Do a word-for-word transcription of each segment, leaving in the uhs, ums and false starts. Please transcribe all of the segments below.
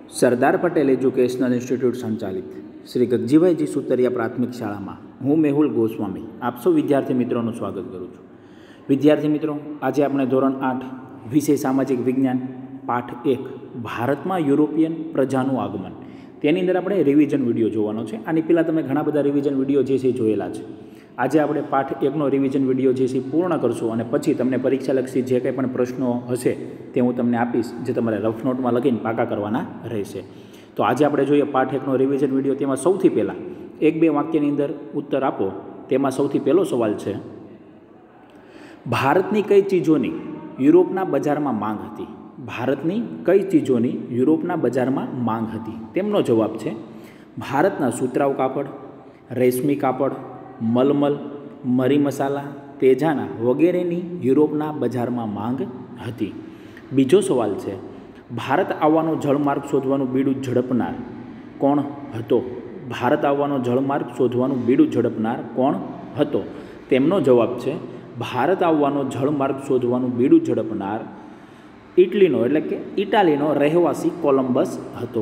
Sardar Patel educational institute સંચાલિત શ્રી ગગજીભાઈજી સુતરિયા પ્રાથમિક શાળામાં હું મેહુલ ગોસ્વામી આપ સૌ વિદ્યાર્થી મિત્રોનું સ્વાગત કરું છું. વિદ્યાર્થી મિત્રો, આજે આપણે ધોરણ આઠ વિષય સામાજિક વિજ્ઞાન પાઠ એક ભારતમાં યુરોપિયન પ્રજાનું આગમન તેની અંદર આપણે રિવિઝન વિડીયો જોવાનો છે. આની પહેલાં તમે ઘણા બધા રિવિઝન વિડીયો જે છે જોયેલા છે. આજે આપણે પાઠ એકનો રિવિઝન વિડીયો જે છે પૂર્ણ કરશું અને પછી તમને પરીક્ષાલક્ષી જે કંઈ પણ પ્રશ્નો હશે તે હું તમને આપીશ, જે તમારે રફ નોટમાં લખીને પાકા કરવાના રહેશે. તો આજે આપણે જોઈએ પાઠ એકનો રિવિઝન વિડીયો. તેમાં સૌથી પહેલાં એક બે વાક્યની અંદર ઉત્તર આપો. તેમાં સૌથી પહેલો સવાલ છે, ભારતની કઈ ચીજોની યુરોપના બજારમાં માંગ હતી? ભારતની કઈ ચીજોની યુરોપના બજારમાં માંગ હતી? તેમનો જવાબ છે ભારતના સુતરાઉ કાપડ, રેશમી કાપડ, મલમલ, મરી મસાલા, તેજાના વગેરેની યુરોપના બજારમાં માંગ હતી. બીજો સવાલ છે, ભારત આવવાનો જળમાર્ગ શોધવાનું બીડું ઝડપનાર કોણ હતો? ભારત આવવાનો જળમાર્ગ શોધવાનું બીડું ઝડપનાર કોણ હતો? તેમનો જવાબ છે ભારત આવવાનો જળમાર્ગ શોધવાનું બીડું ઝડપનાર ઇટલીનો એટલે કે ઇટાલીનો રહેવાસી કોલંબસ હતો.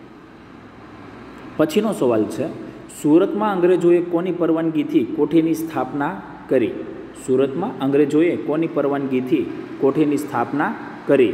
પછીનો સવાલ છે, સુરતમાં અંગ્રેજોએ કોની પરવાનગીથી કોઠીની સ્થાપના કરી? સુરતમાં અંગ્રેજોએ કોની પરવાનગીથી કોઠીની સ્થાપના કરી?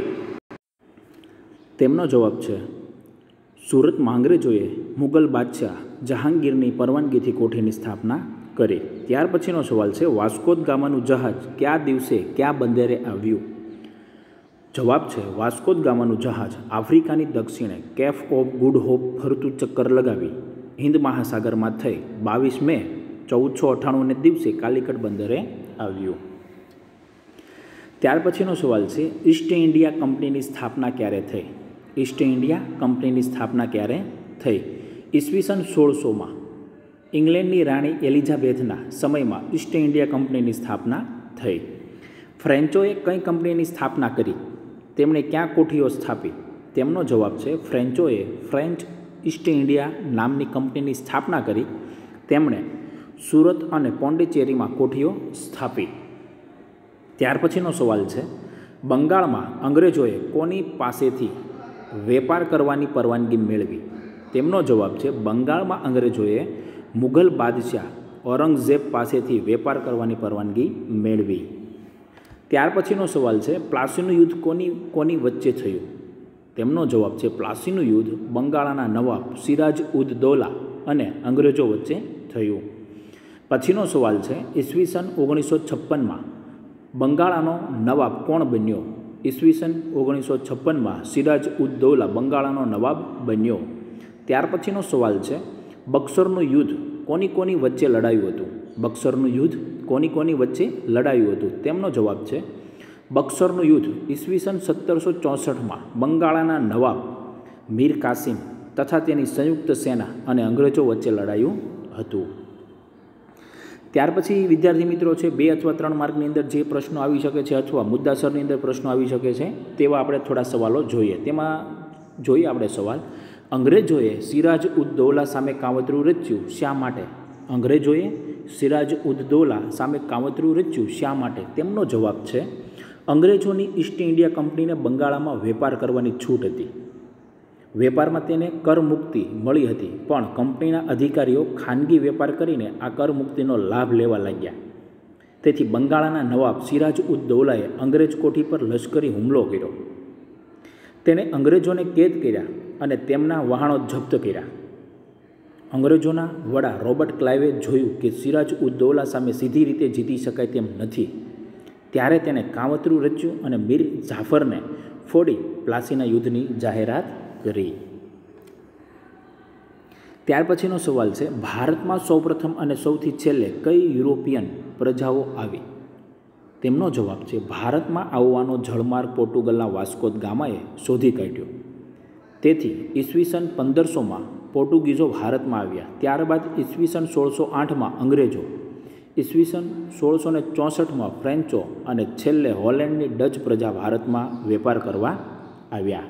તેમનો જવાબ છે સુરતમાં અંગ્રેજોએ મુગલ બાદશાહ જહાંગીરની પરવાનગીથી કોઠીની સ્થાપના કરી. ત્યાર પછીનો સવાલ છે, વાસ્કો દ ગામાનું જહાજ કયા દિવસે કયા બંદરે આવ્યું? જવાબ છે વાસ્કો દ ગામાનું જહાજ આફ્રિકાની દક્ષિણે કેપ ઓફ ગુડ હોપ ફરતું ચક્કર લગાવી હિન્દ મહાસાગરમાં થઈ બાવીસ મે ચૌદસો અઠ્ઠાણુંને દિવસે કાલિકટ બંદરે આવ્યું. ત્યાર પછીનો સવાલ છે, ઈસ્ટ ઇન્ડિયા કંપનીની સ્થાપના ક્યારે થઈ? ઈસ્ટ ઇન્ડિયા કંપનીની સ્થાપના ક્યારે થઈ? ઈસવીસન સોળસોમાં ઇંગ્લેન્ડની રાણી એલિઝાબેથના સમયમાં ઈસ્ટ ઇન્ડિયા કંપનીની સ્થાપના થઈ. ફ્રેન્ચોએ કઈ કંપનીની સ્થાપના કરી? તેમણે ક્યાં કોઠીઓ સ્થાપી? તેમનો જવાબ છે ફ્રેન્ચોએ ફ્રેન્ચ ઈસ્ટ ઇન્ડિયા નામની કંપનીની સ્થાપના કરી. તેમણે સુરત અને પોંડિચેરીમાં કોઠીઓ સ્થાપી. ત્યાર પછીનો સવાલ છે, બંગાળમાં અંગ્રેજોએ કોની પાસેથી વેપાર કરવાની પરવાનગી મેળવી? તેમનો જવાબ છે બંગાળમાં અંગ્રેજોએ મુઘલ બાદશાહ ઔરંગઝેબ પાસેથી વેપાર કરવાની પરવાનગી મેળવી. ત્યાર પછીનો સવાલ છે, પ્લાસીનું યુદ્ધ કોની કોની વચ્ચે થયું? તેમનો જવાબ છે પ્લાસીનું યુદ્ધ બંગાળના નવાબ સિરાજ ઉદ દૌલા અને અંગ્રેજો વચ્ચે થયું. પછીનો સવાલ છે, ઈસવીસન ઓગણીસો છપ્પનમાં બંગાળાનો નવાબ કોણ બન્યો? ઈસવીસન ઓગણીસો છપ્પનમાં સિરાજ ઉદ દૌલા બંગાળાનો નવાબ બન્યો. ત્યાર પછીનો સવાલ છે, બક્સરનું યુદ્ધ કોની કોની વચ્ચે લડાયું હતું? બક્સરનું યુદ્ધ કોની કોની વચ્ચે લડાયું હતું? તેમનો જવાબ છે બક્સરનું યુદ્ધ ઈસવીસન સત્તરસો ચોસઠમાં બંગાળાના નવાબ મીર કાસિમ તથા તેની સંયુક્ત સેના અને અંગ્રેજો વચ્ચે લડાયું હતું. ત્યાર પછી વિદ્યાર્થી મિત્રો છે, બે અથવા ત્રણ માર્કની અંદર જે પ્રશ્નો આવી શકે છે અથવા મુદ્દાસરની અંદર પ્રશ્નો આવી શકે છે તેવા આપણે થોડા સવાલો જોઈએ. તેમાં જોઈએ આપણે સવાલ, અંગ્રેજોએ સિરાજ ઉદ દૌલા સામે કાવતરું રચ્યું શા માટે? અંગ્રેજોએ સિરાજ ઉદ દૌલા સામે કાવતરું રચ્યું શા માટે? તેમનો જવાબ છે અંગ્રેજોની ઈસ્ટ ઇન્ડિયા કંપનીને બંગાળમાં વેપાર કરવાની છૂટ હતી. વેપારમાં તેને કરમુક્તિ મળી હતી, પણ કંપનીના અધિકારીઓ ખાનગી વેપાર કરીને આ કરમુક્તિનો લાભ લેવા લાગ્યા. તેથી બંગાળના નવાબ સિરાજ ઉદ દૌલાએ અંગ્રેજ કોઠી પર લશ્કરી હુમલો કર્યો. તેણે અંગ્રેજોને કેદ કર્યા અને તેમના વહાણો જપ્ત કર્યા. અંગ્રેજોના વડા રોબર્ટ ક્લાઇવે જોયું કે સિરાજ ઉદ દૌલા સામે સીધી રીતે જીતી શકાય તેમ નથી. ત્યારે તેણે કાવતરું રચ્યું અને મીર જાફરને ફોડી પ્લાસીના યુદ્ધની જાહેરાત કરી. ત્યાર પછીનો સવાલ છે, ભારતમાં સૌપ્રથમ અને સૌથી છેલ્લે કઈ યુરોપિયન પ્રજાઓ આવી? તેમનો જવાબ છે ભારતમાં આવવાનો જળમાર્ગ પોર્ટુગલના વાસ્કો દ ગામાએ શોધી કાઢ્યો. તેથી ઈસવીસન પંદરસોમાં પોર્ટુગીઝો ભારતમાં આવ્યા. ત્યારબાદ ઈસવીસન સોળસો આઠમાં અંગ્રેજો, ઈસવીસન સોળસો ને ચોસઠમાં ફ્રેન્ચો અને છેલ્લે હોલેન્ડની ડચ પ્રજા ભારતમાં વેપાર કરવા આવ્યા.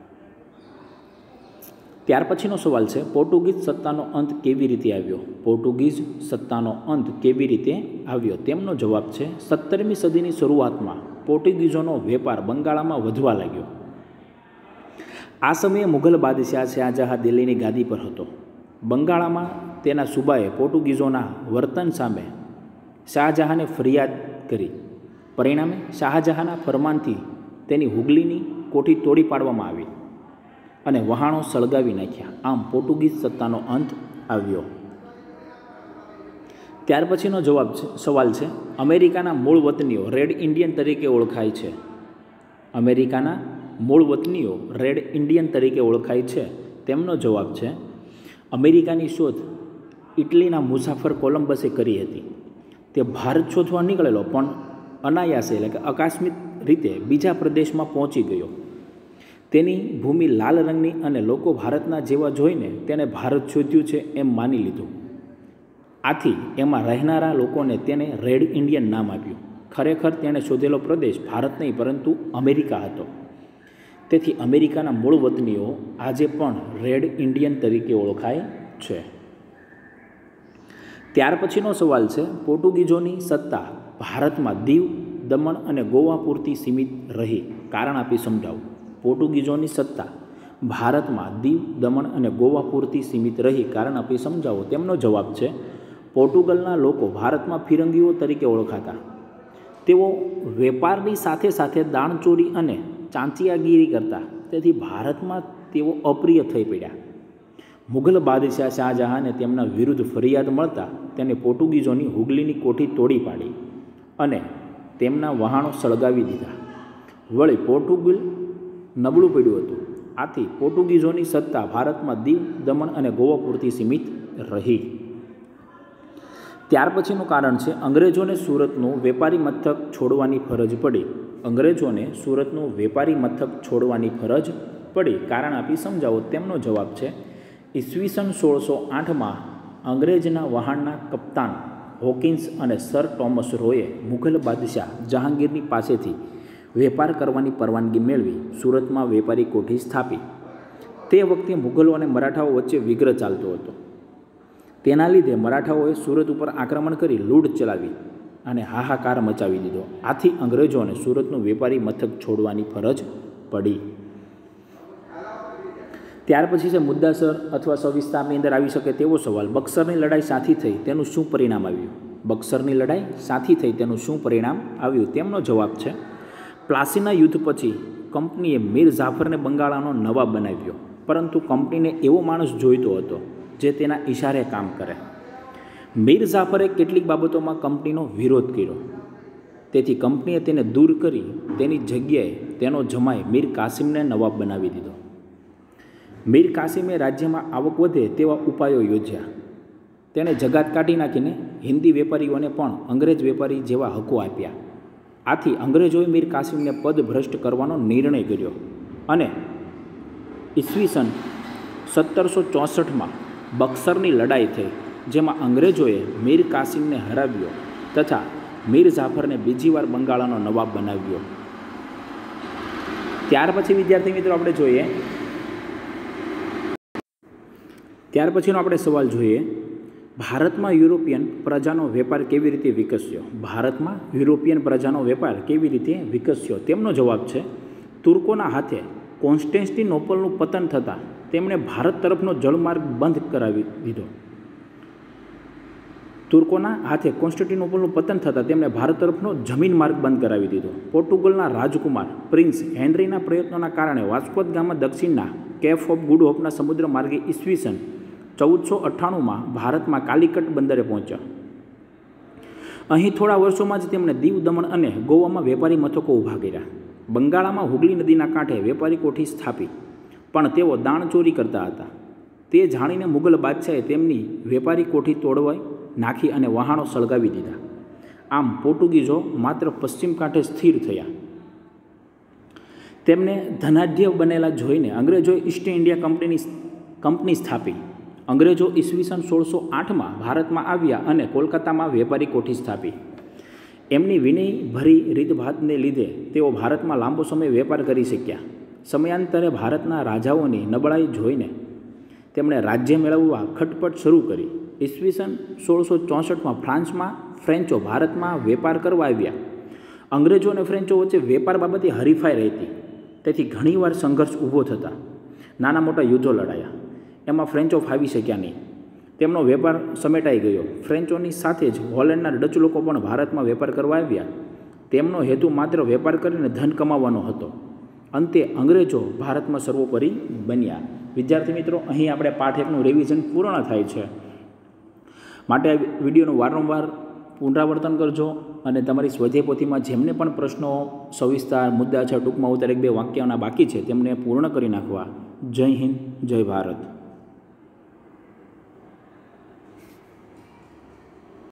ત્યાર પછીનો સવાલ છે, પોર્ટુગીઝ સત્તાનો અંત કેવી રીતે આવ્યો? પોર્ટુગીઝ સત્તાનો અંત કેવી રીતે આવ્યો? તેમનો જવાબ છે સત્તરમી સદીની શરૂઆતમાં પોર્ટુગીઝોનો વેપાર બંગાળમાં વધવા લાગ્યો. આ સમયે મુઘલ બાદશાહ શાહજહાં દિલ્હીની ગાદી પર હતો. બંગાળામાં તેના સુબાએ પોર્ટુગીઝોના વર્તન સામે શાહજહાંને ફરિયાદ કરી. પરિણામે શાહજહાંના ફરમાનથી તેની હુગલીની કોઠી તોડી પાડવામાં આવી અને વહાણો સળગાવી નાખ્યા. આમ પોર્ટુગીઝ સત્તાનો અંત આવ્યો. ત્યાર પછીનો જવાબ છે સવાલ છે અમેરિકાના મૂળ વતનીઓ રેડ ઇન્ડિયન તરીકે ઓળખાય છે. અમેરિકાના મૂળ વતનીઓ રેડ ઇન્ડિયન તરીકે ઓળખાય છે. તેમનો જવાબ છે અમેરિકાની શોધ ઇટલીના મુસાફર કોલંબસે કરી હતી. તે ભારત શોધવા નીકળેલો પણ અનાયાસે એટલે કે આકસ્મિક રીતે બીજા પ્રદેશમાં પહોંચી ગયો. તેની ભૂમિ લાલ રંગની અને લોકો ભારતના જેવા જોઈને તેને ભારત શોધ્યું છે એમ માની લીધું. આથી એમાં રહેનારા લોકોને તેને રેડ ઇન્ડિયન નામ આપ્યું. ખરેખર તેણે શોધેલો પ્રદેશ ભારત નહીં પરંતુ અમેરિકા હતો. તેથી અમેરિકાના મૂળ વતનીઓ આજે પણ રેડ ઇન્ડિયન તરીકે ઓળખાય છે. ત્યાર પછીનો સવાલ છે પોર્ટુગીઝોની સત્તા ભારતમાં દીવ, દમણ અને ગોવા પૂરતી સીમિત રહી. કારણ આપી સમજાવો. પોર્ટુગીઝોની સત્તા ભારતમાં દીવ, દમણ અને ગોવા પૂરતી સીમિત રહી. કારણ આપી સમજાવો. તેમનો જવાબ છે પોર્ટુગલના લોકો ભારતમાં ફિરંગીઓ તરીકે ઓળખાતા. તેઓ વેપારની સાથે સાથે દાણચોરી અને ચાંચિયાગીરી કરતા. તેથી ભારતમાં તેઓ અપ્રિય થઈ પડ્યા. મુઘલ બાદશાહ શાહજહાંને તેમના વિરુદ્ધ ફરિયાદ મળતા તેને પોર્ટુગીઝોની હુગલીની કોઠી તોડી પાડી અને તેમના વહાણો સળગાવી દીધા. વળી પોર્ટુગલ નબળું પડ્યું હતું. આથી પોર્ટુગીઝોની સત્તા ભારતમાં દીવ, દમણ અને ગોવા પૂરતી સીમિત રહી. ત્યાર પછીનું કારણ છે અંગ્રેજોને સુરતનું વેપારી મથક છોડવાની ફરજ પડી. અંગ્રેજોને સુરતનું વેપારી મથક છોડવાની ફરજ પડી. કારણ આપી સમજાવો. તેમનો જવાબ છે ઈસવીસન સોળસો આઠમાં અંગ્રેજના વહાણના કપ્તાન હોકિન્સ અને સર ટોમસ રોયે મુઘલ બાદશાહ જહાંગીરની પાસેથી વેપાર કરવાની પરવાનગી મેળવી સુરતમાં વેપારી કોઠી સ્થાપી. તે વખતે મુઘલો અને મરાઠાઓ વચ્ચે વિગ્રહ ચાલતો હતો. તેના લીધે મરાઠાઓએ સુરત ઉપર આક્રમણ કરી લૂંટ ચલાવી અને હાહાકાર મચાવી દીધો. આથી અંગ્રેજોને સુરતનું વેપારી મથક છોડવાની ફરજ પડી. ત્યાર પછી છે મુદ્દાસર અથવા સવિસ્તારની અંદર આવી શકે તેવો સવાલ. બક્સરની લડાઈ સાથી થઈ તેનું શું પરિણામ આવ્યું? બક્સરની લડાઈ સાથી થઈ તેનું શું પરિણામ આવ્યું? તેમનો જવાબ છે પ્લાસીના યુદ્ધ પછી કંપનીએ મીર જાફરને બંગાળાનો નવાબ બનાવ્યો. પરંતુ કંપનીને એવો માણસ જોઈતો હતો જે તેના ઇશારે કામ કરે. મીર જાફરે કેટલીક બાબતોમાં કંપનીનો વિરોધ કર્યો. તેથી કંપનીએ તેને દૂર કરી તેની જગ્યાએ તેનો જમાઈ મીર કાસિમને નવાબ બનાવી દીધો. મીર કાસિમે રાજ્યમાં આવક વધે તેવા ઉપાયો યોજ્યા. તેણે જગાત કાઢી નાખીને હિન્દી વેપારીઓને પણ અંગ્રેજ વેપારી જેવા હકો આપ્યા. આથી અંગ્રેજોએ મીર કાસિમને પદ ભ્રષ્ટ કરવાનો નિર્ણય કર્યો અને ઈસવીસન સત્તરસો ચોસઠમાં બક્સરની લડાઈ થઈ, જેમાં અંગ્રેજોએ મીર કાસિમને હરાવ્યો તથા મીર જાફરને બીજી વાર બંગાળાનો નવાબ બનાવ્યો. ત્યાર પછી વિદ્યાર્થી મિત્રો આપણે જોઈએ ત્યાર પછીનો આપણે સવાલ જોઈએ ભારતમાં યુરોપિયન પ્રજાનો વેપાર કેવી રીતે વિકસ્યો? ભારતમાં યુરોપિયન પ્રજાનો વેપાર કેવી રીતે વિકસ્યો? તેમનો જવાબ છે તુર્કોના હાથે કોન્સ્ટેન્ટિનોપલનું પતન થતાં તેમણે ભારત તરફનો જળમાર્ગ બંધ કરાવી દીધો. તુર્કોના હાથે કોન્સ્ટેન્ટિનોપલનું પતન થતાં તેમણે ભારત તરફનો જમીન માર્ગ બંધ કરાવી દીધો. પોર્ટુગલના રાજકુમાર પ્રિન્સ હેનરીના પ્રયત્નોના કારણે વાસ્કો દ ગામા દક્ષિણના કેપ ઓફ ગુડ હોપના સમુદ્ર માર્ગે ઈસવીસન ચૌદસો અઠ્ઠાણુંમાં ભારતમાં કાલિકટ બંદરે પહોંચ્યા. અહીં થોડા વર્ષોમાં જ તેમણે દીવ, દમણ અને ગોવામાં વેપારી મથકો ઊભા કર્યા. બંગાળામાં હુગલી નદીના કાંઠે વેપારી કોઠી સ્થાપી, પણ તેઓ દાણચોરી કરતા હતા. તે જાણીને મુગલ બાદશાહે તેમની વેપારી કોઠી તોડવાઈ નાખી અને વહાણો સળગાવી દીધા. આમ પોર્ટુગીઝો માત્ર પશ્ચિમ કાંઠે સ્થિર થયા. તેમને ધનાઢ્ય બનેલા જોઈને અંગ્રેજોએ ઈસ્ટ ઇન્ડિયા કંપનીની કંપની સ્થાપી. અંગ્રેજો ઈસવીસન સોળસો આઠમાં ભારતમાં આવ્યા અને કોલકાતામાં વેપારી કોઠી સ્થાપી. એમની વિનયભરી રીતભાતને લીધે તેઓ ભારતમાં લાંબો સમય વેપાર કરી શક્યા. સમયાંતરે ભારતના રાજાઓની નબળાઈ જોઈને તેમણે રાજ્ય મેળવવા ખટપટ શરૂ કરી. ઈસવીસન સોળસો ચોસઠમાં ફ્રાન્સમાં ફ્રેન્ચો ભારતમાં વેપાર કરવા આવ્યા. અંગ્રેજો અને ફ્રેન્ચો વચ્ચે વેપાર બાબતે હરીફાઈ રહેતી, તેથી ઘણીવાર સંઘર્ષ ઊભો થતા. નાના મોટા યુદ્ધો લડાયા, એમાં ફ્રેન્ચો ફાવી શક્યા નહીં. તેમનો વેપાર સમેટાઈ ગયો. ફ્રેન્ચોની સાથે જ હોલેન્ડના ડચ લોકો પણ ભારતમાં વેપાર કરવા આવ્યા. તેમનો હેતુ માત્ર વેપાર કરીને ધન કમાવવાનો હતો. અંતે અંગ્રેજો ભારતમાં સર્વોપરી બન્યા. વિદ્યાર્થી મિત્રો, અહીં આપણે પાઠ એકનું રિવિઝન પૂર્ણ થાય છે. માટે આ વિડીયોનું વારંવાર પુનરાવર્તન કરજો અને તમારી સ્વાધ્યાય પોથીમાં જેમને પણ પ્રશ્નો સવિસ્તાર મુદ્દા છે, ટૂંકમાં ઉત્તર એક બે વાક્યોના બાકી છે તેમને પૂર્ણ કરી નાખવા. જય હિન્દ, જય ભારત.